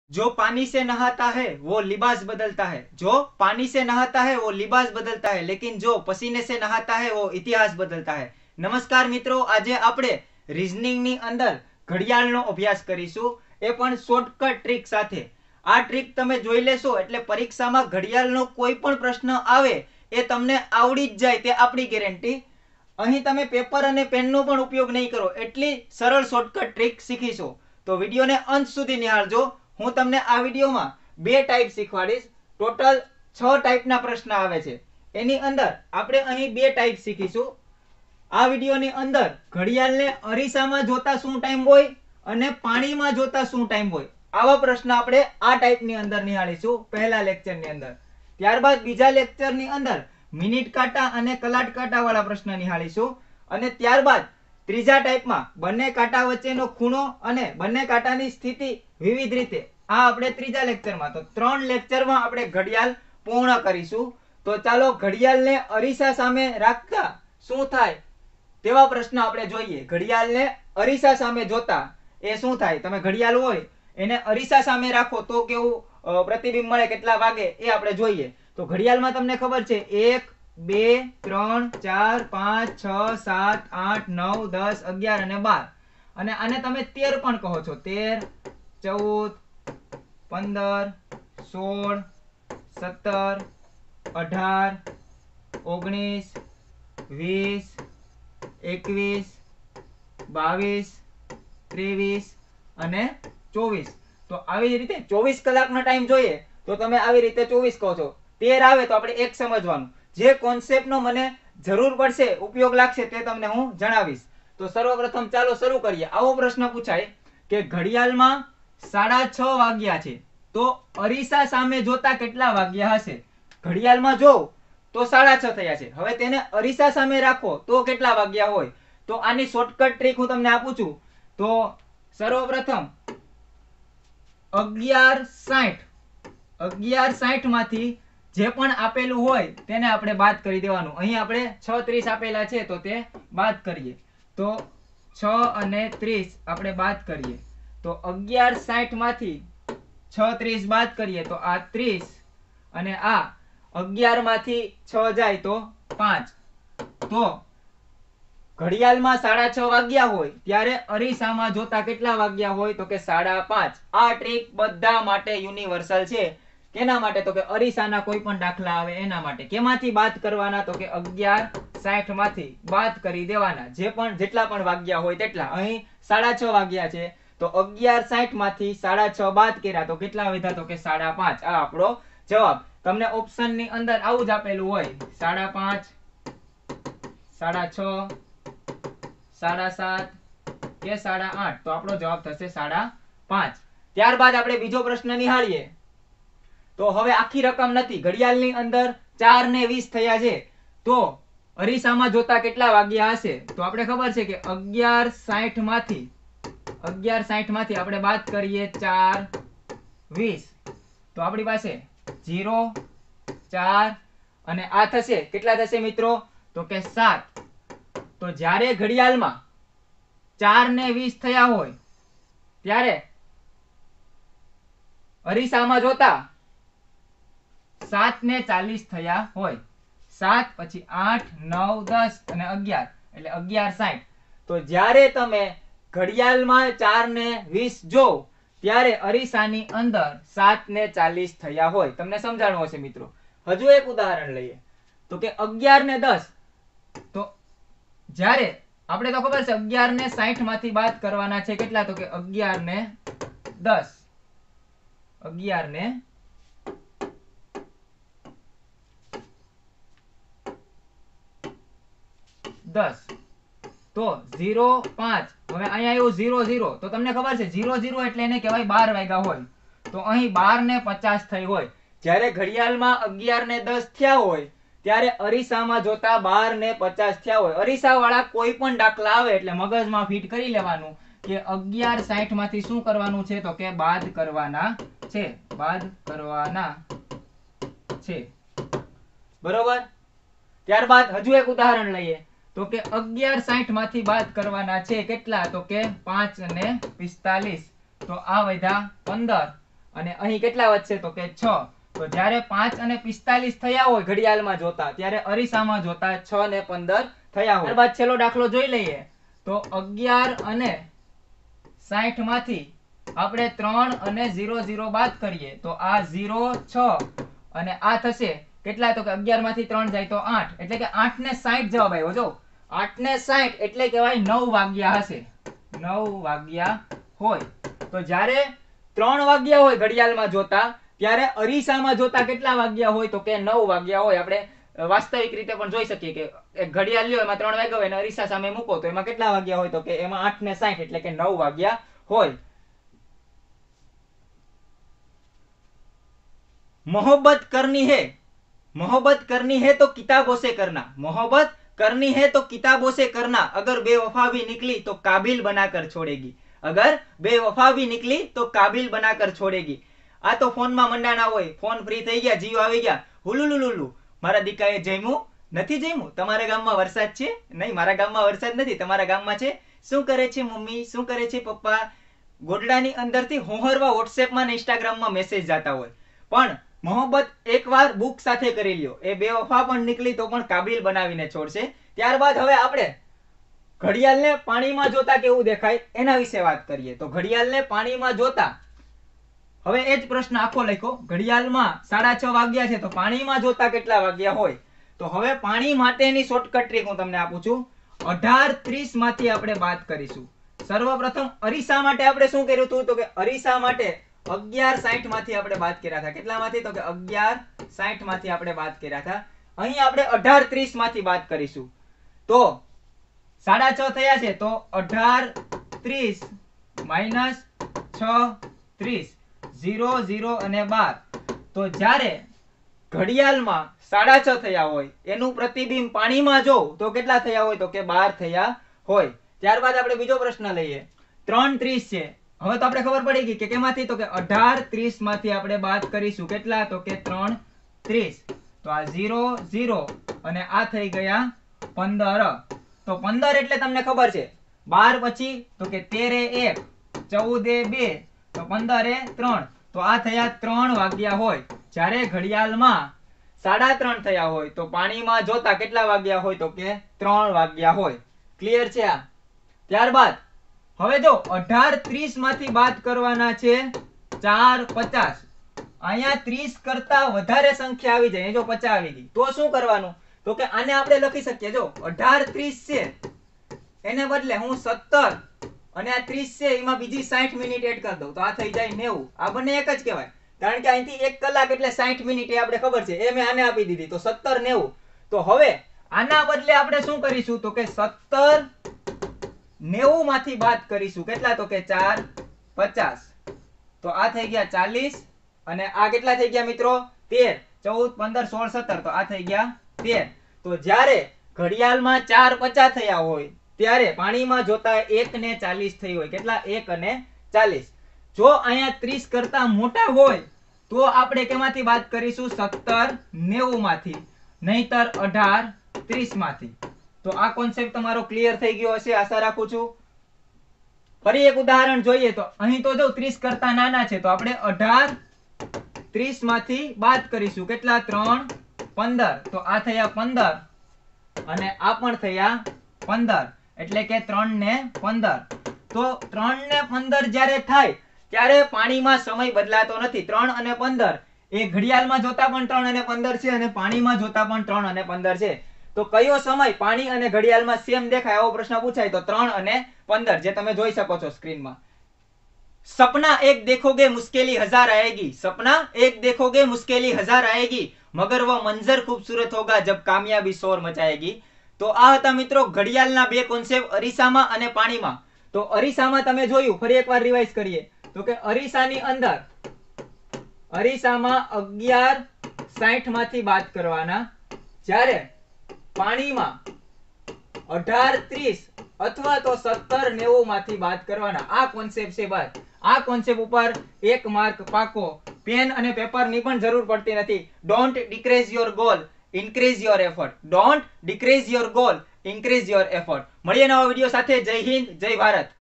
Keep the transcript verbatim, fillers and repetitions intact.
जो पानी से नहाता है वो लिबास बदलता है। जो पानी से नहाता है वो लिबास बदलता है, लेकिन जो पसीने से नहाता है वो इतिहास बदलता है। नमस्कार મિત્રો, આજે આપણે રીઝનિંગ ની અંદર ઘડિયાળનો અભ્યાસ કરીશું, એ પણ શોર્ટકટ ટ્રીક સાથે। આ ટ્રીક તમે જોઈ લેશો એટલે પરીક્ષામાં ઘડિયાળનો કોઈ પણ પ્રશ્ન આવે એ તમને આવડી જ જાય, તે આપણી ગેરંટી। અહીં તમે પેપર અને પેનનો પણ ઉપયોગ નહીં કરો, એટલી સરળ શોર્ટકટ ટ્રીક શીખીશો। તો વિડીયોને અંત સુધી નિહાળજો। હું તમને આ વિડીયોમાં બે ટાઈપ શીખવાડીશ। ટોટલ છ ટાઈપના પ્રશ્ન આવે છે, એની અંદર આપણે અહીં બે ટાઈપ શીખીશું। આ વિડીયોની અંદર ઘડિયાળને અરીસામાં જોતા શું ટાઈમ હોય અને પાણીમાં જોતા શું ટાઈમ હોય, આવા પ્રશ્ન આપણે આ ટાઈપની અંદર નિહાળીશું પહેલા લેક્ચરની અંદર। ત્યારબાદ બીજા લેક્ચરની અંદર મિનિટ કાંટા અને કલાક કાંટા વાળા પ્રશ્ન નિહાળીશું, અને ત્યારબાદ ત્રીજા ટાઈપમાં બંને કાંટા વચ્ચેનો ખૂણો અને બંને કાંટાની સ્થિતિ વિવિધ રીતે, આ આપણે ત્રીજા લેક્ચરમાં। તો ત્રણ લેક્ચરમાં આપણે ઘડિયાળ પૂર્ણ કરીશું। તો ચાલો ઘડિયાળને અરીસા સામે રાખતા શું થાય તેવા પ્રશ્ન આપણે જોઈએ। ઘડિયાળને અરીસા સામે જોતા એ શું થાય, તમે ઘડિયાળ હોય એને અરીસા સામે રાખો તો કેવું પ્રતિબિંબ મળે, કેટલા વાગે, એ આપણે જોઈએ। તો ઘડિયાળમાં તમને ખબર છે એક બે ત્રણ ચાર પાંચ છ સાત આઠ નવ દસ અગિયાર અને બાર, અને આને તમે તેર પણ કહો છો। તેર, ચૌદ, પંદર, સોળ, સત્તર, અઢાર, ઓગણીસ, વીસ, એકવીસ, બાવીસ, ત્રેવીસ અને ચોવીસ। તો આવી રીતે ચોવીસ કલાકનો ટાઈમ જોઈએ તો તમે આવી રીતે ચોવીસ કહો છો। તેર આવે તો આપણે એક સમજવાનું, જે કોન્સેપ્ટનો મને જરૂર પડશે, ઉપયોગ લાગશે, તે તમને હું જણાવીશ। તો સર્વપ્રથમ ચાલો શરૂ કરીએ। આવો પ્રશ્ન પૂછાય કે ઘડિયાળમાં સાડા છ વાગ્યા છે, તો અરીસા સામે જોતા કેટલા વાગ્યા હશે? ઘડિયાળમાં જોવ તો સાડા છ થયા છે, હવે તેને અરીસા સામે રાખો તો કેટલા વાગ્યા હોય? તો આની શોર્ટકટ ટ્રીક હું તમને આપું છું। તો સર્વપ્રથમ અગિયાર સાઠ અગિયાર સાઠ માંથી જે પણ આપેલું હોય તેને આપણે બાદ કરી દેવાનું। અહીં આપણે છ ત્રીસ આપેલા છે તો તે બાદ કરીએ, તો છ અને ત્રીસ આપણે બાદ કરીએ, તો અગિયાર સાઠ માંથી છ ત્રીસ બાદ કરીએ તો આ ત્રીસ, અને આ અગિયાર માંથી છ જાય તો પાંચ। તો ઘડિયાળમાં સાડા છ વાગ્યા હોય ત્યારે અરીસામાં જોતા કેટલા વાગ્યા હોય? તો કે સાડા પાંચ। આ ટ્રીક બધા માટે યુનિવર્સલ છે। કેના માટે? તો કે અરીસાના કોઈ પણ દાખલા આવે એના માટે। કેમાંથી બાદ કરવાના? તો કે અગિયાર સાઠ માંથી બાદ કરી દેવાના, જે પણ જેટલા પણ વાગ્યા હોય તેટલા। અહીં સાડા છ વાગ્યા છે તો અગિયાર સાઠ માંથી સાડા છ બાદ કર્યા તો કેટલા વધ્યા? તો કે સાડા પાંચ। આ આપણો જવાબ। તમને ઓપ્શન ની અંદર આવું જ આપેલું હોય, સાડા પાંચ, સાડા છ, સાડા સાત કે સાડા આઠ, તો આપણો જવાબ થશે સાડા પાંચ। ત્યારબાદ આપણે બીજો પ્રશ્ન નિહાળીએ। તો હવે આખી રકમ નથી, ઘડિયાળની અંદર ચાર ને વીસ થયા છે, તો અરીસામાં જોતા કેટલા વાગ્યા હશે? તો આપણે ખબર છે કે અગિયાર સાઠ માંથી અગિયાર સાઠ માંથી આપણે બાદ કરીએ ચાર વીસ, તો આપણી પાસે જીરો, ચાર અને આ થશે, કેટલા થશે મિત્રો? તો કે સાત। તો જ્યારે ઘડિયાળમાં ચાર ને વીસ થયા હોય ત્યારે અરીસામાં જોતા સાત ને ચાલીસ થયા હોય। સાત પછી આઠ, નવ, દસ અને અગિયાર એટલે અગિયાર સાઠ। તો જ્યારે તમે ઘડિયાળમાં ચાર ને વીસ જો ત્યારે અરીસાની અંદર સાત ને ચાલીસ થયા હોય। તમને સમજાણું હશે મિત્રો। હજુ એક ઉદાહરણ લઈએ, તો કે અગિયાર ને દસ, તો જ્યારે આપણે તો ખબર છે અગિયાર ને સાઠ માંથી બાદ કરવાના છે કેટલા? તો કે અગિયાર ને દસ, અગિયાર ને દસ, તો ઝીરો પાંચ। હવે અહીંયા આવ્યું ઝીરો ઝીરો, તો તમને ખબર છે ઝીરો ઝીરો એટલે એને કહેવાય બાર વાગ્યા હોય, તો અહીં બાર ને પચાસ થઈ હોય। જ્યારે ઘડિયાળમાં અગિયાર ને દસ થયા હોય ત્યારે અરીસામાં જોતા બાર ને પચાસ થયા હોય। અરીસા વાળા કોઈ પણ દાખલા આવે એટલે મગજમાં ફિટ કરી લેવાનું કે અગિયાર સાઠ માંથી શું કરવાનું છે? તો કે બાદ કરવાના છે, બાદ કરવાના છે, બરોબર। ત્યારબાદ હજુ એક ઉદાહરણ લઈએ, તો કે અગિયાર સાઠ માંથી બાદ કરવાના છે કેટલા? તો કે પાંચ ને પિસ્તાલીસ, તો આ વધ્યા પંદર અને અહીં કેટલા વધશે તો કે છ. તો જ્યારે પાંચ અને પિસ્તાલીસ થયા હોય ઘડિયાળમાં જોતા, ત્યારે અરીસામાં જોતા છ ને પંદર થયા હોય. ત્યારબાદ છેલ્લો દાખલો જોઈ લઈએ. તો અગિયાર અને સાઠ માંથી આપણે ત્રણ અને ઝીરો ઝીરો બાદ કરીએ તો આ ઝીરો છ અને આ થશે કેટલા તો કે અગિયાર માંથી ત્રણ જાય તો આઠ, એટલે કે આઠ ને સાઠ જવાબ આવ્યો. જો આઠ ને સાઠ એટલે કહેવાય નવ વાગ્યા હશે, નવ વાગ્યા હોય. તો જ્યારે ત્રણ વાગ્યા હોય ઘડિયાળમાં જોતા, ત્યારે અરીસામાં જોતા કેટલા વાગ્યા હોય તો કે નવ વાગ્યા હોય. આપણે વાસ્તવિક રીતે પણ જોઈ શકીએ કે એક ઘડિયાળ લ્યો એમાં ત્રણ વાગ્યા હોય અને અરીસા સામે મૂકો તો એમાં કેટલા વાગ્યા હોય તો કે એમાં આઠ ને સાઠ એટલે કે નવ વાગ્યા હોય. मोहब्बत करनी है, मोहब्बत करनी है तो किताबों से करना, मोहब्बत करनी है तो किताबों से करना, अगर बेवफा भी निकली तो काबिल बनाकर छोड़ेगी, अगर बेवफा भी निकली तो काबिल बनाकर छोड़ेगी. આ તો ફોનમાં મંડાણા હોય, ફોન ફ્રી થઈ ગયા, જીઓ આવી ગયા, હુલુલુલુલુ મારા દીકાએ જમ્યું નથી જમ્યું, તમારા ગામમાં વરસાદ છે? નહીં, મારા ગામમાં વરસાદ નથી, તમારા ગામમાં છે. શું કરે છે મમ્મી, શું કરે છે પપ્પા? ગોડડાની અંદરથી હોહરવા વોટ્સએપમાં ને ઇન્સ્ટાગ્રામમાં મેસેજ જતા હોય. પણ મોહબ્બત એકવાર બુક સાથે કરી લ્યો, એ બેવફા પણ નીકળી તો પણ કાબિલ બનાવીને છોડશે. ત્યારબાદ હવે આપણે ઘડિયાળને પાણીમાં જોતા કેવું દેખાય એના વિશે વાત કરીએ. તો ઘડિયાળને પાણીમાં જોતા, હવે એ જ પ્રશ્ન આખો લખ્યો. ઘડિયાળમાં સાડા છ વાગ્યા છે તો પાણીમાં જોતા કેટલા વાગ્યા હોય? તો હવે પાણી માટેની શોર્ટકટ ટ્રીક હું તમને આપું છું. અઢાર ત્રીસ માંથી આપણે વાત કરીશું. સર્વપ્રથમ અરીસા માટે આપણે શું કર્યું હતું તો કે અરીસા માટે અગિયાર સાઠ માંથી આપણે વાત કર્યા હતા. કેટલામાંથી તો કે અગિયાર સાઠ માંથી આપણે વાત કર્યા હતા. અહીં આપણે અઢાર ત્રીસ માંથી વાત કરીશું. તો સાડા છ થયા છે તો અઢાર ત્રીસ માઇનસ છ ત્રીસ, ઝીરો ઝીરો અને બાર. તો જ્યારે ઘડિયાળમાં સાડા છ થયા હોય એનું પ્રતિબિંબ પાણીમાં જોઉં તો કેટલા થયા હોય તો કે બાર થયા હોય. ત્યારબાદ આપણે બીજો પ્રશ્ન લઈએ. ત્રણ ત્રીસ છે. હવે તો આપણે ખબર પડી ગઈ કે કેમાંથી તો કે અઢાર ત્રીસ માંથી આપણે બાદ કરીશું. કેટલા તો કે ત્રણ ત્રીસ. તો આ ઝીરો ઝીરો અને આ થઈ ગયા પંદર. તો પંદર એટલે તમને ખબર છે બાર પછી તો કે તેરે એક, ચૌદે બે, તો પંદરે ત્રણ. તો આ થયા ત્રણ વાગ્યા હોય. જ્યારે ઘડિયાળમાં સાડા ત્રણ થયા હોય તો પાણીમાં જોતા કેટલા વાગ્યા હોય તો કે ત્રણ વાગ્યા હોય. ક્લિયર છે આ? ત્યારબાદ હવે જો અઢાર ત્રીસ માંથી બાદ કરવાના છે ચાર પચાસ. અહીંયા ત્રીસ કરતા વધારે સંખ્યા આવી જાય, જો પચાસ આવી ગઈ તો શું કરવાનું તો કે આને આપણે લખી શકીએ. જો અઢાર ત્રીસ છે એને બદલે હું સત્તર અને આ ત્રીસ છે એમાં બીજી સાઠ મિનિટ એડ કરી દઉં તો આ થઈ જાય નેવું. આ બંને એક જ કહેવાય, કારણ કે અહીંથી એક કલાક એટલે સાઠ મિનિટ એ આપણે ખબર છે, એ મેં આને આપી દીધી. તો સત્તર નેવું. તો હવે આના બદલે આપણે શું કરીશું તો કે સત્તર નેવું માંથી બાદ કરીશું. કેટલા તો કે ચાર પચાસ. તો આ થઈ ગયા ચાલીસ અને આ કેટલા થઈ ગયા મિત્રો? તેર. ચૌદ પંદર સોળ સત્તર. તો આ થઈ ગયા તેર. તો જ્યારે ઘડિયાળમાં ચાર પચાસ થયા હોય ત્યારે પાણીમાં જોતા એક ને ચાલીસ થઈ હોય. કેટલા? એક અને ચાલીસ. જો અહીંયા ત્રીસ કરતા મોટા હોય તો આપણે કેમાંથી બાદ કરીશું? સત્તર નેવું માંથી, નહીતર અઢાર ત્રીસ માંથી. તો આ કોન્સેપ્ટ તમારો ક્લિયર થઈ ગયો હશે આશા રાખું છું. ફરી એક ઉદાહરણ જોઈએ. તો અહીં તો જો ત્રીસ કરતા નાના છે તો આપણે અઢાર ત્રીસ માંથી બાદ કરીશું. કેટલા? ત્રણ પંદર. તો આ થયા પંદર અને આ પણ થયા પંદર, એટલે કે ત્રણ ને પંદર. તો ત્રણ ને પંદર જ્યારે થાય ત્યારે પાણીમાં સમય બદલાતો નથી. ત્રણ અને પંદર એ ઘડિયાળમાં જોતા પણ ત્રણ અને પંદર છે અને પાણીમાં જોતા પણ ત્રણ અને પંદર છે. તો કયો સમય પાણી અને ઘડિયાળમાં સેમ દેખાય આવો પ્રશ્ન પૂછાય તો ત્રણ અને પંદર, જે તમે જોઈ શકો છો સ્ક્રીનમાં. सपना एक देखोगे मुश्किली हजार आएगी, सपना एक देखोगे मुश्किली हजार आएगी, मगर वो मंजर खूबसूरत होगा जब कामयाबी शोर मचाएगी. તો આ હતા મિત્રો ઘડિયાળના બે કોન્સેપ્ટ, અરીસામાં અને પાણીમાં. તો અરીસામાં તમે જોયું, ફરી એકવાર રિવાઇઝ કરીએ તો કે અરીસાની અંદર અરીસામાં અગિયાર સાઠ માંથી બાદ કરવાના, જ્યારે પાણીમાં અઢાર ત્રીસ અથવા તો સત્તર નેવું માંથી બાદ કરવાના. આ કોન્સેપ્ટ છે બસ. આ કોન્સેપ્ટ ઉપર એક માર્ક પાકો. પેન અને પેપર ની પણ જરૂર પડતી નથી. Don't decrease your goal, increase your effort. Don't decrease your goal, increase your effort. મળીએ નવા વિડીયો સાથે. જય હિન્દ, જય ભારત.